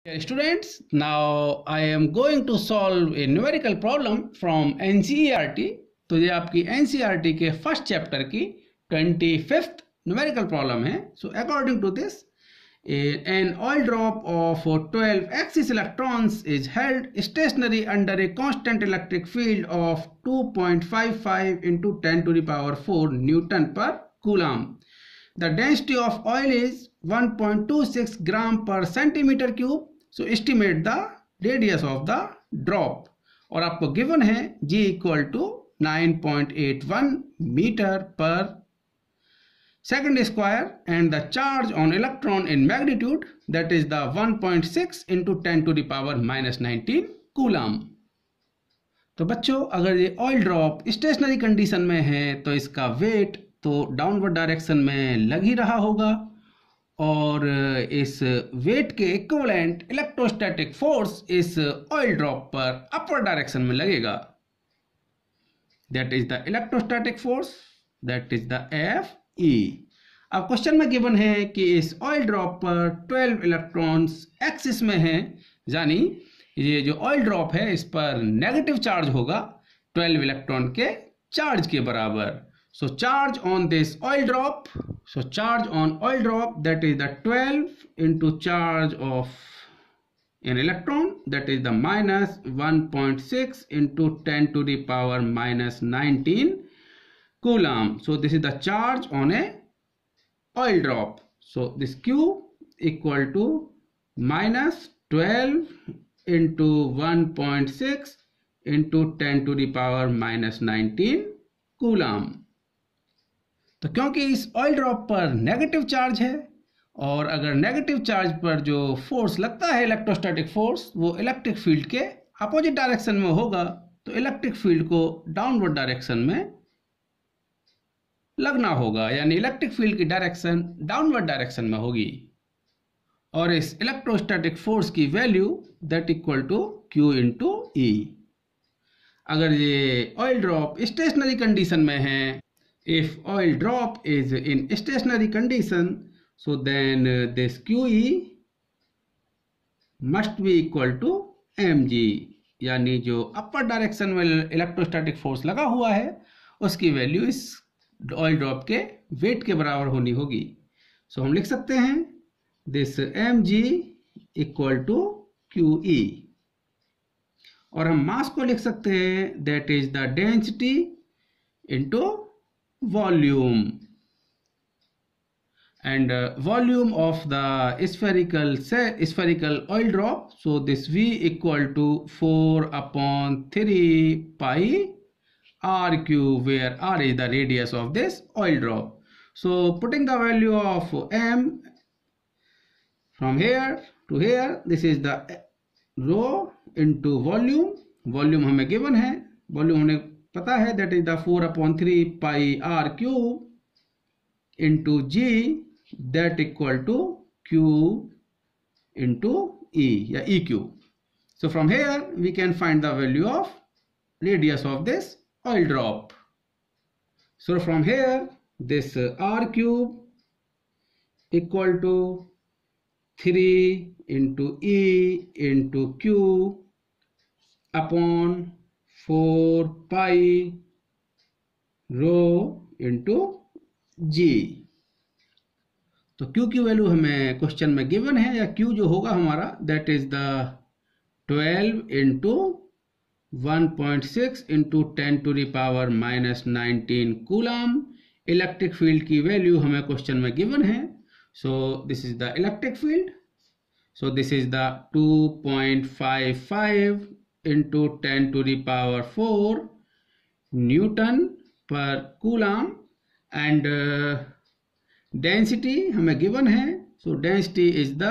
Dear students, now I am going to solve a numerical problem from NCERT. तो ये आपकी NCERT के first chapter की 25th numerical problem है. So according to this, an oil drop of 12 axis electrons is held stationary under a constant electric field of 2.55 into 10 to the power 4 Newton per Coulomb. The density of oil is 1.26 gram per centimeter cube. So estimate the radius of the drop. और आपको given है G equal to 9.81 metre पर second square and the charge on electron in magnitude, that is the 1.6 into 10 to the power minus 19 coulomb. तो बच्चों, अगर ये oil drop stationery condition में है तो इसका वेट तो डाउनवर्ड डायरेक्शन में लग ही रहा होगा और इस वेट के इक्विवेलेंट इलेक्ट्रोस्टैटिक फोर्स इस ऑयल ड्रॉप पर अपवर्ड डायरेक्शन में लगेगा. That is the electrostatic force, that is the Fe. अब क्वेश्चन में गिवन है कि इस ऑयल ड्रॉप पर 12 इलेक्ट्रॉन्स एक्सिस में हैं, यानी ये जो ऑयल ड्रॉप है इस पर नेगेटिव चार्ज होगा 12 इलेक्ट्रॉन के चार्ज के बराबर. So charge on this oil drop, so charge on oil drop, that is the 12 into charge of an electron, that is the minus 1.6 into 10 to the power minus 19 coulomb. So this is the charge on a oil drop. So this Q equal to minus 12 into 1.6 into 10 to the power minus 19 coulomb. तो क्योंकि इस oil drop पर negative charge है और अगर negative charge पर जो force लगता है इलेक्ट्रोस्टैटिक फोर्स वो इलेक्ट्रिक फील्ड के अपोजिट डायरेक्शन में होगा, तो इलेक्ट्रिक फील्ड को डाउनवर्ड डायरेक्शन में लगना होगा, यानी इलेक्ट्रिक फील्ड की डायरेक्शन डाउनवर्ड डायरेक्शन में होगी. और इस इलेक्ट्रोस्टैटिक फोर्स की value that equal to Q into E. अगर ये ऑयल ड्रॉप स्टेशनरी कंडीशन में है, if oil drop is in stationary condition, so then this QE must be equal to mg, यानी जो अपर डायरेक्शन में electrostatic force लगा हुआ है उसकी वैल्यू इस ऑयल ड्रॉप के वेट के बराबर होनी होगी. सो हम लिख सकते हैं this mg equal to QE और हम मास को लिख सकते हैं that is the density into volume, and volume of the spherical oil drop, so this V equal to 4 upon 3 pi r cube, where r is the radius of this oil drop. So putting the value of m from here to here, this is the rho into volume हमें given है, volume हमें पता है that is the 4 upon 3 pi r cube into g that equal to Q into E या E cube. So from here we can find the value of radius of this oil drop. So from here this r cube equal to 3 into E into Q upon 4 pi rho into g. तो Q की value हमें question में given है, या Q जो होगा हमारा that is the 12 into 1.6 into 10 to the power minus 19 coulomb. Electric field की वैल्यू हमें क्वेश्चन में गिवन है. So this is the electric field. So this is the 2.55 into 10 to the power 4 Newton per Coulomb, and density हमें given है. So density is the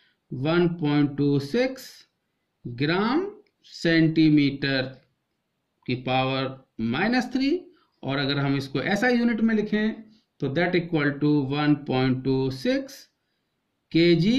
1.26 gram centimetre की power -3, और अगर हम इसको ऐसा यूनिट में लिखें तो दैट इक्वल टू 1.26 kg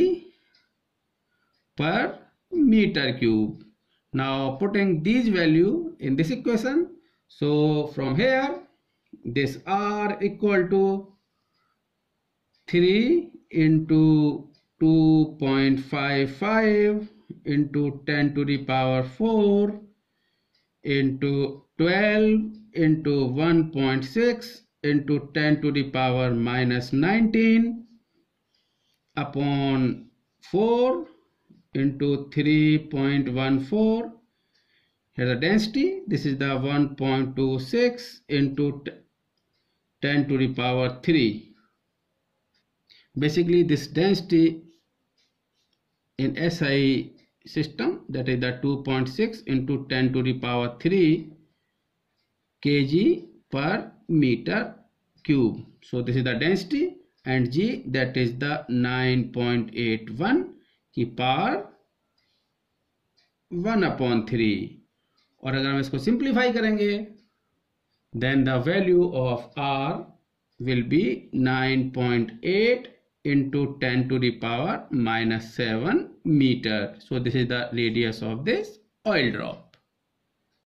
पर metre cube. Now putting these value in this equation, so from here this R equal to 3 into 2.55 into 10 to the power 4 into 12 into 1.6 into 10 to the power minus 19 upon 4 into 3.14. Here the density, this is the 1.26 into 10 to the power 3. Basically this density in SI system, that is the 2.6 into 10 to the power 3 kg per meter cube. So this is the density, and G, that is the 9.81 की power 1/3. और अगर हम इसको simplify करेंगे, then the value of R will be 9.8 into 10 to the power minus 7 meter. So this is the radius of this oil drop.